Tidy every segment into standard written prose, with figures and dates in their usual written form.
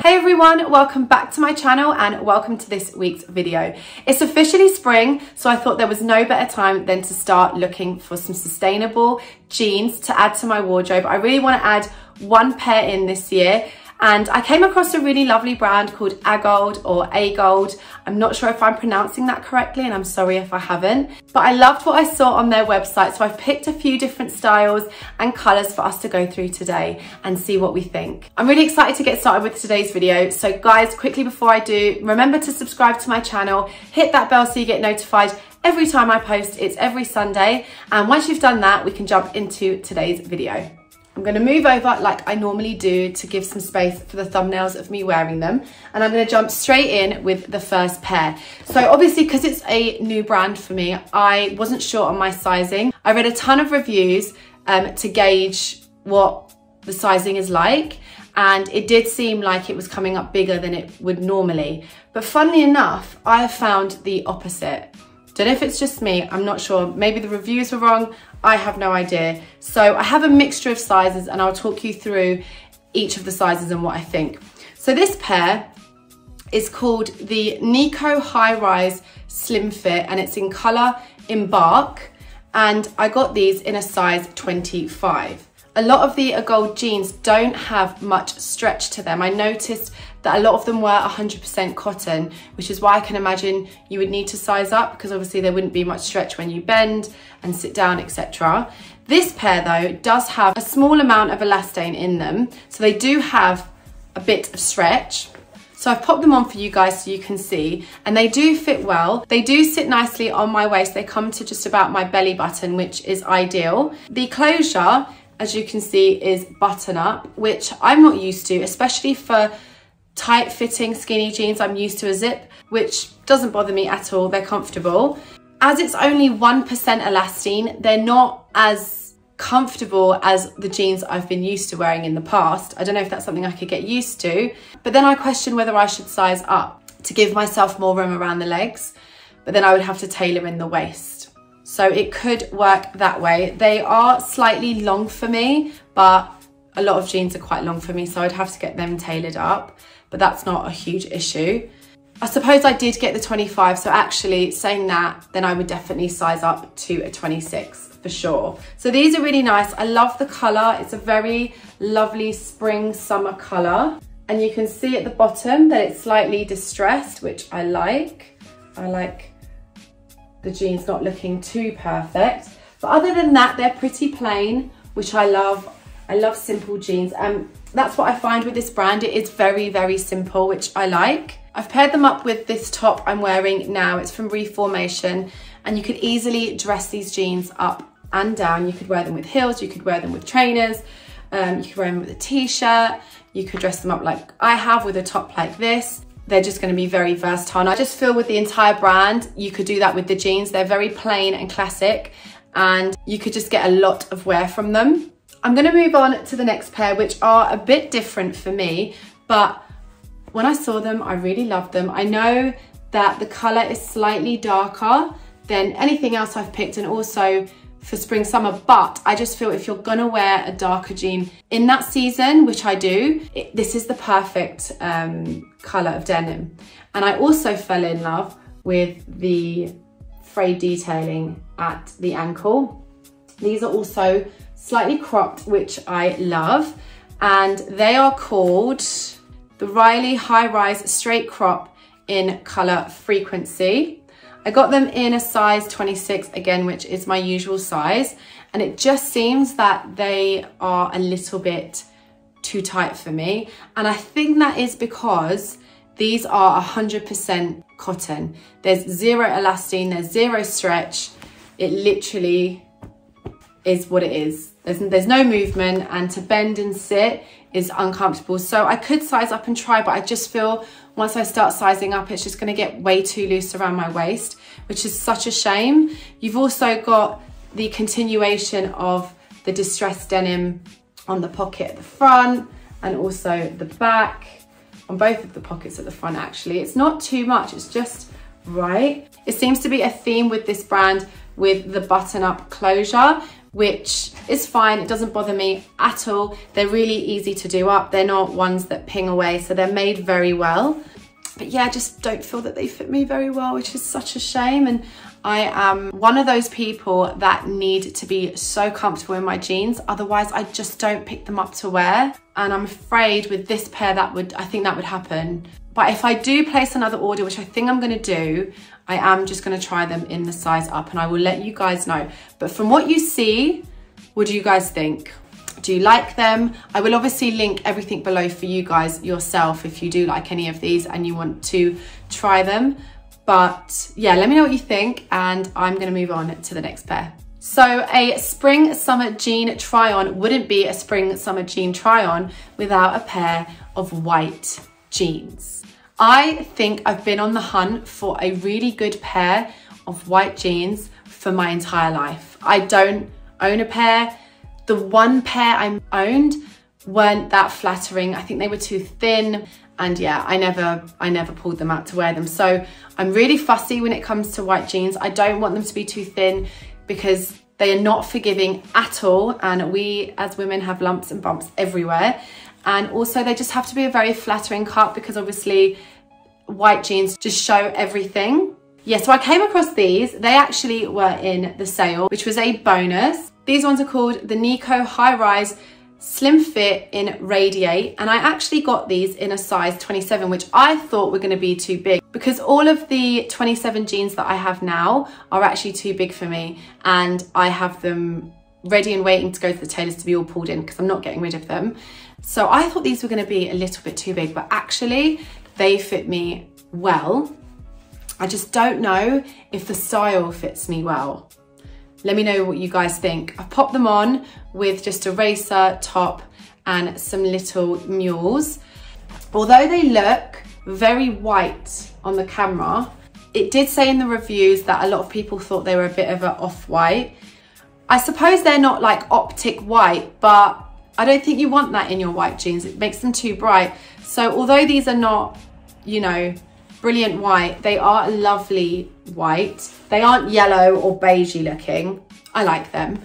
Hey everyone, welcome back to my channel and welcome to this week's video. It's officially spring, so I thought there was no better time than to start looking for some sustainable jeans to add to my wardrobe. I really want to add one pair in this year, and I came across a really lovely brand called AGOLDE or AGOLDE. I'm not sure if I'm pronouncing that correctly, and I'm sorry if I haven't, but I loved what I saw on their website, so I've picked a few different styles and colours for us to go through today and see what we think. I'm really excited to get started with today's video, so guys, quickly before I do, remember to subscribe to my channel, hit that bell so you get notified every time I post. It's every Sunday, and once you've done that, we can jump into today's video. I'm going to move over like I normally do to give some space for the thumbnails of me wearing them. And I'm going to jump straight in with the first pair. So obviously, because it's a new brand for me, I wasn't sure on my sizing. I read a ton of reviews to gauge what the sizing is like. And it did seem like it was coming up bigger than it would normally. But funnily enough, I have found the opposite. Don't know if it's just me, I'm not sure. Maybe the reviews were wrong, I have no idea. So I have a mixture of sizes and I'll talk you through each of the sizes and what I think. So this pair is called the Nico High Rise Slim Fit, and it's in colour Embark, and I got these in a size 25. A lot of the AGOLDE jeans don't have much stretch to them. I noticed that a lot of them were 100% cotton, which is why I can imagine you would need to size up, because obviously there wouldn't be much stretch when you bend and sit down, etc. This pair though does have a small amount of elastane in them, so they do have a bit of stretch. So I've popped them on for you guys so you can see, and they do fit well. They do sit nicely on my waist. They come to just about my belly button, which is ideal. The closure, as you can see, is button up, which I'm not used to, especially for tight fitting skinny jeans. I'm used to a zip, which doesn't bother me at all. They're comfortable. As it's only 1% elastane, they're not as comfortable as the jeans I've been used to wearing in the past. I don't know if that's something I could get used to, but then I question whether I should size up to give myself more room around the legs, but then I would have to tailor in the waist. So it could work that way. They are slightly long for me, but a lot of jeans are quite long for me, so I'd have to get them tailored up, but that's not a huge issue. I suppose I did get the 25, so actually saying that, then I would definitely size up to a 26 for sure. So these are really nice. I love the colour. It's a very lovely spring summer colour, and you can see at the bottom that it's slightly distressed, which I like. I like the jeans not looking too perfect, but other than that, they're pretty plain, which I love. I love simple jeans, and that's what I find with this brand. It is very, very simple, which I like. I've paired them up with this top I'm wearing now. It's from Reformation, and you could easily dress these jeans up and down. You could wear them with heels, you could wear them with trainers, you could wear them with a t-shirt, you could dress them up like I have with a top like this. They're just going to be very versatile. And I just feel with the entire brand, you could do that with the jeans. They're very plain and classic, and you could just get a lot of wear from them. I'm going to move on to the next pair, which are a bit different for me, but when I saw them, I really loved them. I know that the colour is slightly darker than anything else I've picked, and also for spring summer, but I just feel if you're gonna wear a darker jean in that season, which I do, this is the perfect colour of denim. And I also fell in love with the frayed detailing at the ankle. These are also slightly cropped, which I love, and they are called the Riley High Rise Straight Crop in colour Frequency. I got them in a size 26 again, which is my usual size, and it just seems that they are a little bit too tight for me, and I think that is because these are 100% cotton. There's zero elastane, there's zero stretch. It literally is what it is. There's no movement, and to bend and sit is uncomfortable. So I could size up and try, but I just feel once I start sizing up, it's just gonna get way too loose around my waist, which is such a shame. You've also got the continuation of the distressed denim on the pocket at the front, and also the back, on both of the pockets at the front actually. It's not too much, it's just right. It seems to be a theme with this brand with the button-up closure, which is fine. It doesn't bother me at all. They're really easy to do up. They're not ones that ping away, so they're made very well. But yeah, I just don't feel that they fit me very well, which is such a shame. And I am one of those people that need to be so comfortable in my jeans. Otherwise, I just don't pick them up to wear. And I'm afraid with this pair I think that would happen. But if I do place another order, which I think I'm gonna do, I am just gonna try them in the size up and I will let you guys know. But from what you see, what do you guys think? Do you like them? I will obviously link everything below for you guys yourself if you do like any of these and you want to try them. But yeah, let me know what you think and I'm gonna move on to the next pair. So a spring summer jean try on wouldn't be a spring summer jean try on without a pair of white jeans. I think I've been on the hunt for a really good pair of white jeans for my entire life. I don't own a pair. The one pair I owned weren't that flattering. I think they were too thin. And yeah, I never pulled them out to wear them. So I'm really fussy when it comes to white jeans. I don't want them to be too thin because they are not forgiving at all. And we as women have lumps and bumps everywhere. And also they just have to be a very flattering cut because obviously white jeans just show everything. Yeah, so I came across these. They actually were in the sale, which was a bonus. These ones are called the Nico High Rise Slim Fit in Radiate, and I actually got these in a size 27, which I thought were going to be too big because all of the 27 jeans that I have now are actually too big for me, and I have them ready and waiting to go to the tailors to be all pulled in because I'm not getting rid of them. So I thought these were going to be a little bit too big, but actually they fit me well. I just don't know if the style fits me well. Let me know what you guys think. I've popped them on with just a racer top and some little mules. Although they look very white on the camera, it did say in the reviews that a lot of people thought they were a bit of an off-white. I suppose they're not like optic white, but I don't think you want that in your white jeans. It makes them too bright. So although these are not, you know, brilliant white, they are a lovely white. They aren't yellow or beigey looking. I like them.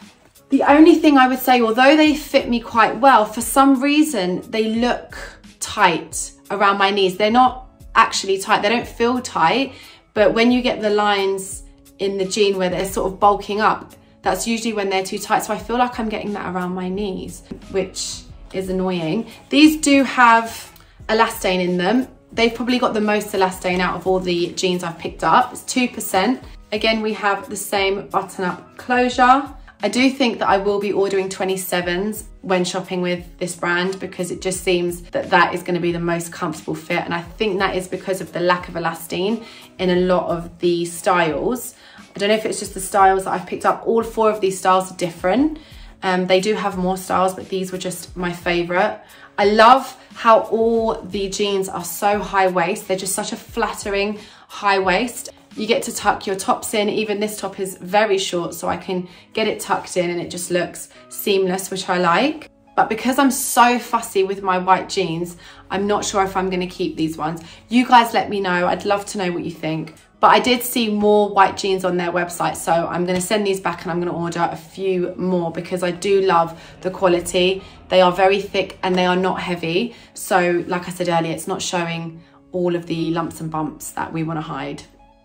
The only thing I would say, although they fit me quite well, for some reason they look tight around my knees. They're not actually tight, they don't feel tight, but when you get the lines in the jean where they're sort of bulking up, that's usually when they're too tight. So I feel like I'm getting that around my knees, which is annoying. These do have elastane in them. They've probably got the most elastane out of all the jeans I've picked up. It's 2%. Again, we have the same button-up closure. I do think that I will be ordering 27s when shopping with this brand because it just seems that that is going to be the most comfortable fit. And I think that is because of the lack of elastane in a lot of the styles. I don't know if it's just the styles that I've picked up. All 4 of these styles are different. They do have more styles, but these were just my favorite. I love how all the jeans are so high waist. They're just such a flattering high waist. You get to tuck your tops in. Even this top is very short, so I can get it tucked in and it just looks seamless, which I like. But because I'm so fussy with my white jeans, I'm not sure if I'm gonna keep these ones. You guys let me know. I'd love to know what you think. But I did see more white jeans on their website, so I'm gonna send these back and I'm gonna order a few more because I do love the quality. They are very thick and they are not heavy. So like I said earlier, it's not showing all of the lumps and bumps that we wanna hide.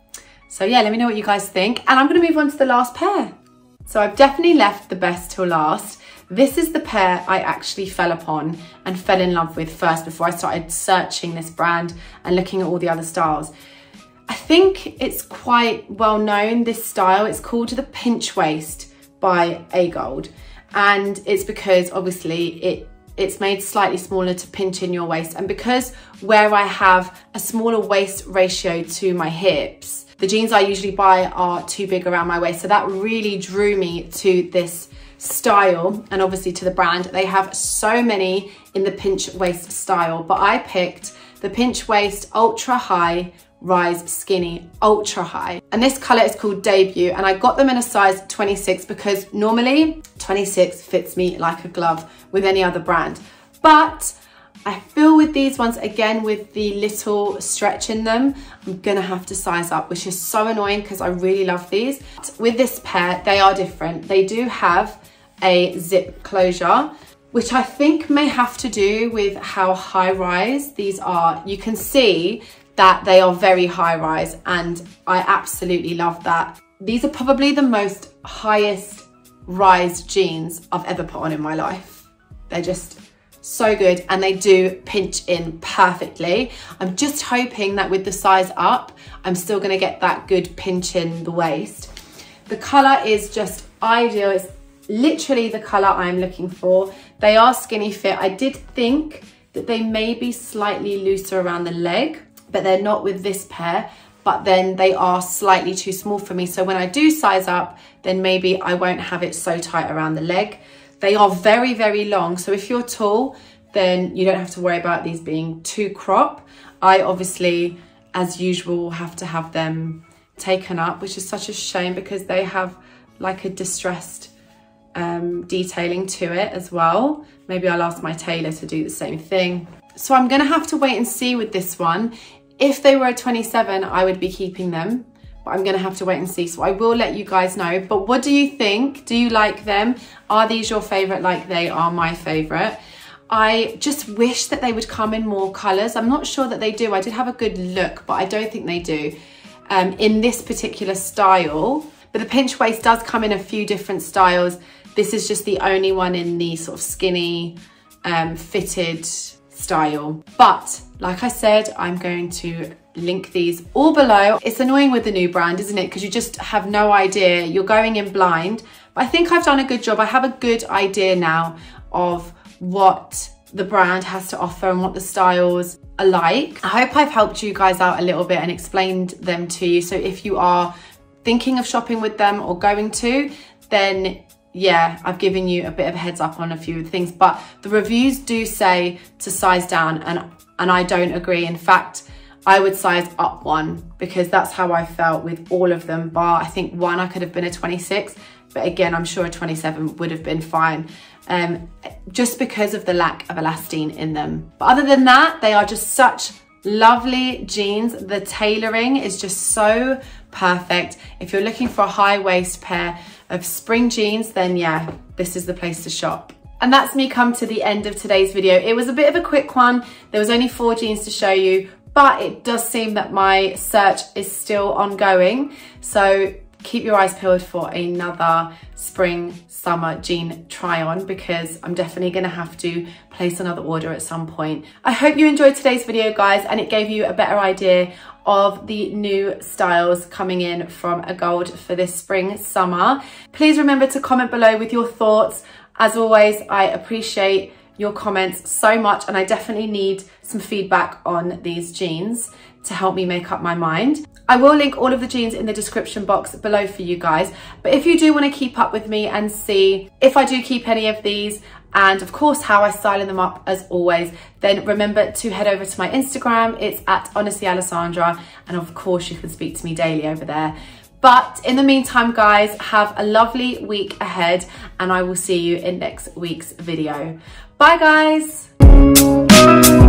So yeah, let me know what you guys think. And I'm gonna move on to the last pair. So I've definitely left the best till last. This is the pair I actually fell upon and fell in love with first before I started searching this brand and looking at all the other styles. I think it's quite well known, this style. It's called the pinch waist by AGOLDE. And it's because obviously it's made slightly smaller to pinch in your waist. And because where I have a smaller waist ratio to my hips, the jeans I usually buy are too big around my waist. So that really drew me to this style and obviously to the brand. They have so many in the pinch waist style, but I picked the pinch waist ultra high rise skinny ultra high, and this color is called Debut, and I got them in a size 26 because normally 26 fits me like a glove with any other brand, but I feel with these ones, again, with the little stretch in them, I'm gonna have to size up, which is so annoying because I really love these. With this pair, they are different. They do have a zip closure, which I think may have to do with how high rise these are. You can see that they are very high rise, and I absolutely love that. These are probably the most highest rise jeans I've ever put on in my life. They're just so good, and they do pinch in perfectly. I'm just hoping that with the size up, I'm still gonna get that good pinch in the waist. The color is just ideal. It's literally the color I'm looking for. They are skinny fit. I did think that they may be slightly looser around the leg, but they're not with this pair. But then they are slightly too small for me. So when I do size up, then maybe I won't have it so tight around the leg. They are very, very long. So if you're tall, then you don't have to worry about these being too crop. I obviously, as usual, have to have them taken up, which is such a shame because they have like a distressed detailing to it as well. Maybe I'll ask my tailor to do the same thing. So I'm gonna have to wait and see with this one. If they were a 27, I would be keeping them, but I'm gonna have to wait and see. So I will let you guys know. But what do you think? Do you like them? Are these your favorite like they are my favorite? I just wish that they would come in more colors. I'm not sure that they do. I did have a good look, but I don't think they do in this particular style. But the pinch waist does come in a few different styles. This is just the only one in the sort of skinny fitted style. But like I said, I'm going to link these all below. It's annoying with the new brand, isn't it? Because you just have no idea. You're going in blind. But I think I've done a good job. I have a good idea now of what the brand has to offer and what the styles are like. I hope I've helped you guys out a little bit and explained them to you. So if you are thinking of shopping with them or going to, then yeah, I've given you a bit of a heads up on a few things, but the reviews do say to size down, and I don't agree. In fact, I would size up one because that's how I felt with all of them, bar I think one I could have been a 26, but again, I'm sure a 27 would have been fine, just because of the lack of elastine in them. But other than that, they are just such lovely jeans. The tailoring is just so perfect. If you're looking for a high waist pair of spring jeans, then yeah, this is the place to shop. And that's me come to the end of today's video. It was a bit of a quick one. There was only 4 jeans to show you, but it does seem that my search is still ongoing. So keep your eyes peeled for another spring summer jean try on, because I'm definitely gonna have to place another order at some point. I hope you enjoyed today's video, guys, and it gave you a better idea of the new styles coming in from AGOLDE for this spring summer. Please remember to comment below with your thoughts. As always, I appreciate your comments so much, and I definitely need some feedback on these jeans to help me make up my mind. I will link all of the jeans in the description box below for you guys, but if you do want to keep up with me and see if I do keep any of these, and of course how I style them up as always, then remember to head over to my Instagram. It's at honestly Alessandra, and of course you can speak to me daily over there. But in the meantime, guys, have a lovely week ahead, and I will see you in next week's video. Bye, guys.